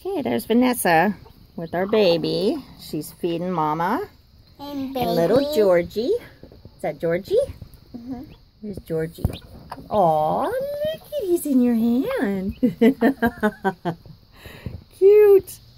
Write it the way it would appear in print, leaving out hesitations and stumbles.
Okay, there's Vanessa with our baby. She's feeding Mama And little Georgie. Is that Georgie? Mm-hmm. Here's Georgie. Aw, look, he's in your hand. Cute.